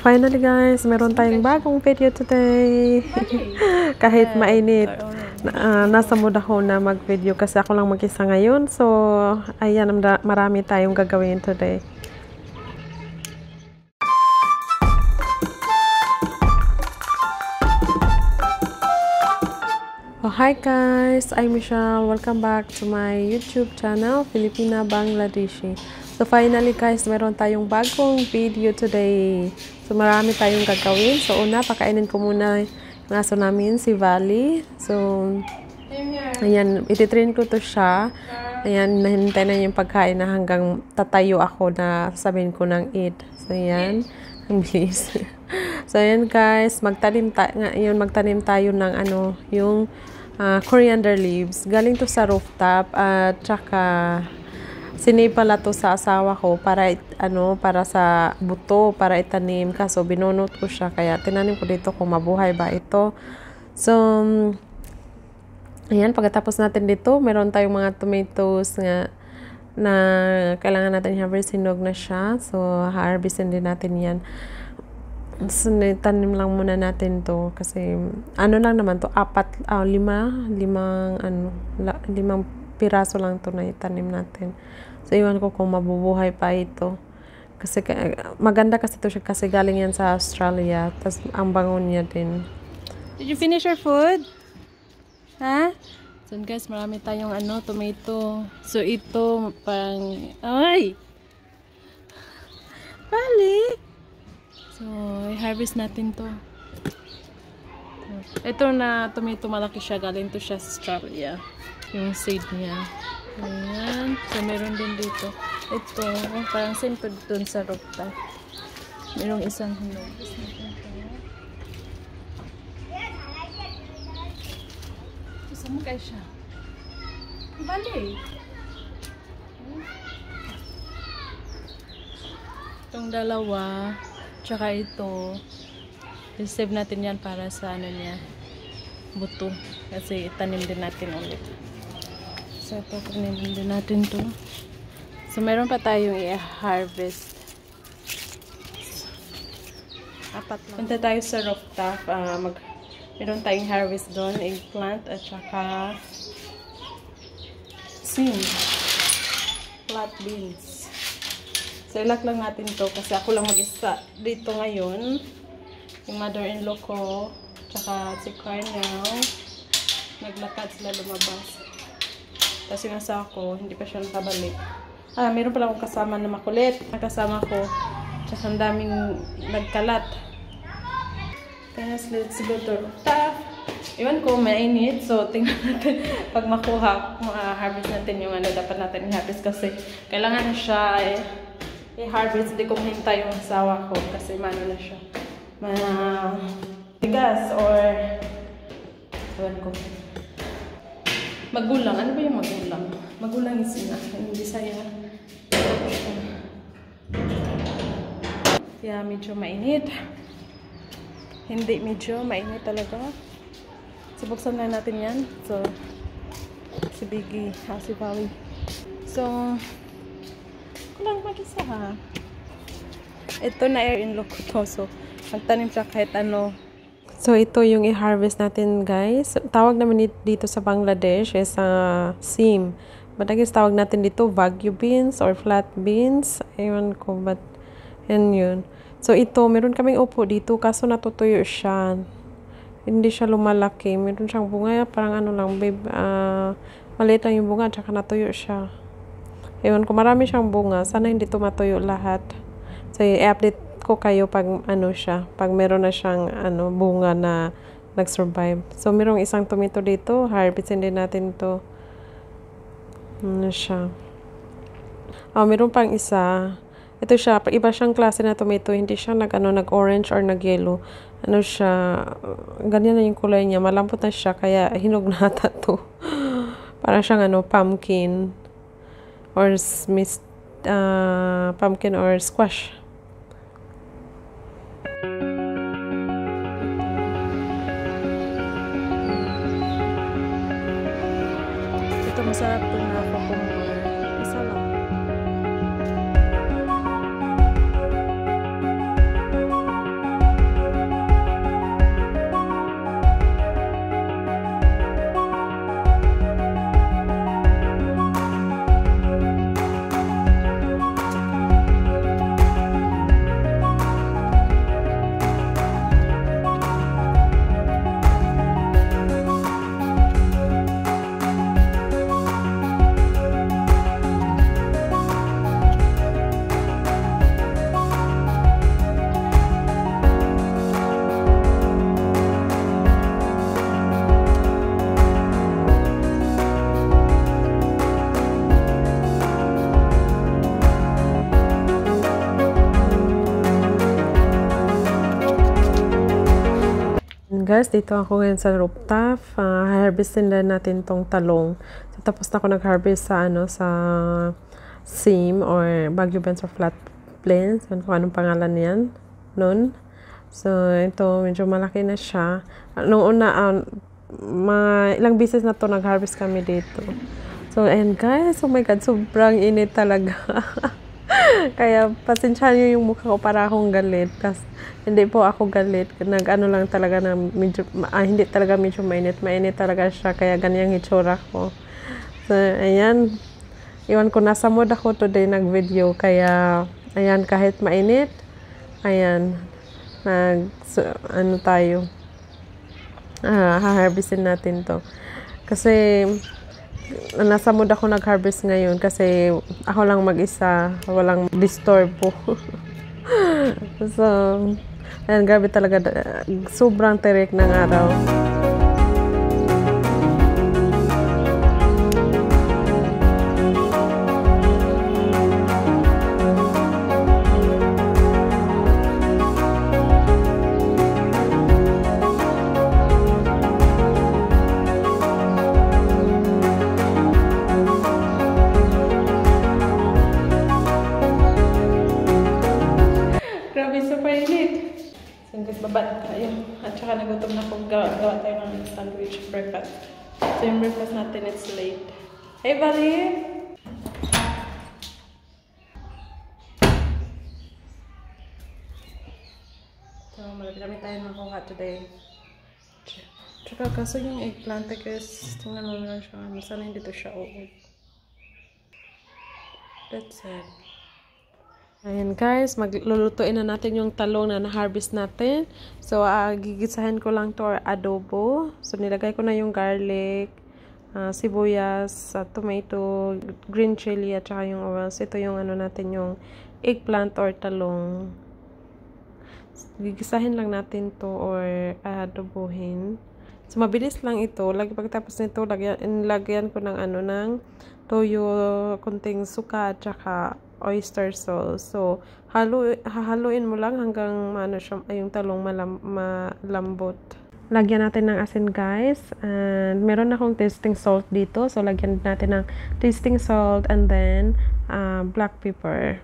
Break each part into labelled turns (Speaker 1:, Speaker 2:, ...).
Speaker 1: finally guys, meron tayong bagong video today. Kahit mainit, nasa mood ako na mag-video kasi ako lang mag-isa ngayon. So, ayan, marami tayong gagawin today. Oh, hi guys, I'm Michelle. Welcome back to my YouTube channel, Filipina Bangladeshi. So finally guys, meron tayong bagong video today. So marami tayong gagawin. So una, pakainin ko muna yung aso namin, si Valley. So ayan, ititrain ko to siya. Ayan, nahintay na yung pagkain na hanggang tatayo ako na sabihin ko ng eat. So ayan, ang bilis. So ayan guys, magtanim tayo ng yung coriander leaves. Galing to sa rooftop at saka sinave pala to sa asawa ko para para sa buto, para itanim, kaso binunot ko siya kaya tinanim ko dito kung mabuhay ba ito. So ayan, pagkatapos natin dito, meron tayong mga tomatoes nga na kailangan natin i-harvest, hinog na siya. So harvestin din natin yan. So, tanim lang muna natin to kasi lang naman to, limang piraso lang to na itanim natin. So iwan ko kung mabubuhay pa ito kasi maganda kasi to siya kasi galing yan sa Australia, tas ang bangon niya din. Did you finish your food? Ha? So guys, marami tayong tomato. So ito pang bali. So, i-harvest natin to. Ito na tomato, malaki siya. Galing to siya sa Australia. Yung seed niya. Ayan. So, meron din dito. Ito, parang same to dun sa rooftop. Merong isang hinog. Saan mo kayo siya? Bali. Itong dalawa. Tsaka ito, i-save natin yan para sa niya, buto. Kasi itanim din natin ulit. So, ito, tanim din natin to. So, meron pa tayong i-harvest. Apat lang. Punta tayo sa rooftop. Meron tayong harvest doon, eggplant, at saka flat beans. So, ilak lang natin to kasi ako lang mag-isa dito ngayon. Yung mother-in-law ko, tsaka si Carnel, naglakad sila lumabas. Tapos yung asawa ko, hindi pa siya nakabalik. Meron pala akong kasama na makulit. Ang kasama ko, tsaka ang daming nagkalat. Kaya let's go to rooftop. Iwan ko, mainit. So, tingnan natin pag makuha, harvest natin yung dapat natin i-harvest kasi kailangan na siya i-harvest. Hindi ko mahintay yung asawa ko kasi mano na siya. Tigas or ewan ko. Magulang. Ano ba yung magulang? Magulang is hindi saya. Kaya medyo mainit. Hindi, medyo mainit talaga. So, buksan na natin yan. So, si Biggie, si Valley. So, lang mag-isa ha. Ito na in-law ko to. So, magtanim siya kahit ano. So, ito yung i-harvest natin guys. Tawag naman dito sa Bangladesh is seam. But I guess tawag natin dito Wagyu beans or flat beans. Ewan ko, but yan yun. So, ito, meron kaming upo dito kaso natutuyo siya. Hindi siya lumalaki. Meron siyang bunga, parang lang, babe. Maliit lang yung bunga, tsaka natuyo siya. Ewan ko, marami siyang bunga. Sana hindi ito matuyo lahat. So, i-update ko kayo pag siya. Pag meron na siyang bunga na nag-survive. So, merong isang tomato dito. Harvestin din natin to. Siya. Meron pang isa. Ito siya. Iba siyang klase na tomato. Hindi siya nag-orange or nag-yellow. Siya. Ganyan na yung kulay niya. Malambot na siya. Kaya hinog na ata to. Para siyang pumpkin. Or pumpkin or squash. Ito masarap ito na cucumber. Isa lang. guys, dito ako ngayon sa rooftop. Harvestin na natin tong talong. So, tapos na ako nag-harvest sa sa seam or Baguio Benz or flat plains. Kung anong pangalan niyan nun. So, ito medyo malaki na siya. Noong una, ilang beses na to nag-harvest kami dito. So, ayan guys, oh my god, sobrang init talaga. Kaya pasensya niyo yung mukha ko para akong galit. Kasi hindi po ako galit. Nag-ano lang talaga na medyo, hindi talaga medyo mainit. Mainit talaga siya. Kaya ganyang itsura ko. So, ayan. Iwan ko, nasa mood ako today nag-video. Kaya, ayan, kahit mainit, ayan, tayo. Haharvestin natin to. Kasi, nasa mood ako nag-harvest ngayon kasi ako lang mag-isa, walang disturbo. So, ayan, grabe talaga, sobrang tirik ng araw. Grabe, super init. Singgot babad tayo. At saka nagutom na kung gawa tayo ng sandwich breakfast. So yung breakfast natin, it's late. Hey, Vali! So, malapit tayo makuha today. Tsaka kaso yung eggplant, guys, tingnan mo na siya. Sana hindi to siya uod. That's it. Ayan guys, maglulutuin na natin yung talong na na-harvest natin. So, gigisahin ko lang to or adobo. So, nilagay ko na yung garlic, sibuyas, tomato, green chili, at saka yung oils. Ito yung natin, yung eggplant or talong. Gigisahin lang natin to or adobohin. So, mabilis lang ito. Pagkatapos nito, lagyan ko ng ng toyo, kunting suka, at saka oyster sauce. So, hahaluin mo lang hanggang siya, yung talong malambot. Lagyan natin ng asin guys. And meron akong tasting salt dito. So, lagyan natin ng tasting salt and then black pepper.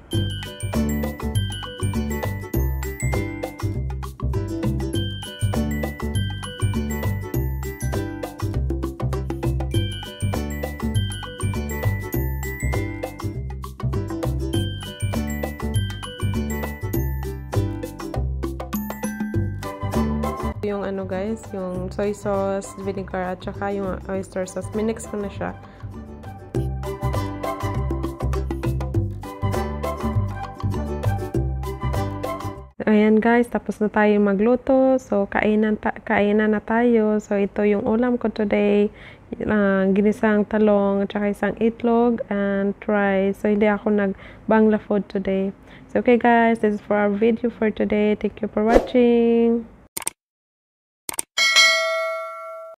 Speaker 1: Yung guys, yung soy sauce, vinegar, at saka yung oyster sauce. Minix ko na siya. Ayan guys, tapos na tayo magluto. So, kainan na tayo. So, ito yung ulam ko today. Ginisang talong, at saka isang itlog, and rice. So, hindi ako nag-bangla food today. So, okay guys, this is for our video for today. Thank you for watching.